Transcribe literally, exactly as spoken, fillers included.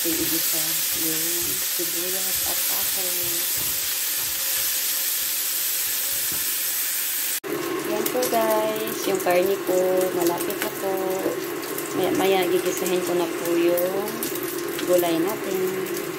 natin igisa yung sibuyas at ahon. Yan po guys, yung karne po, malapit na po. Maya, maya gigisahin ko na po yung gulay natin.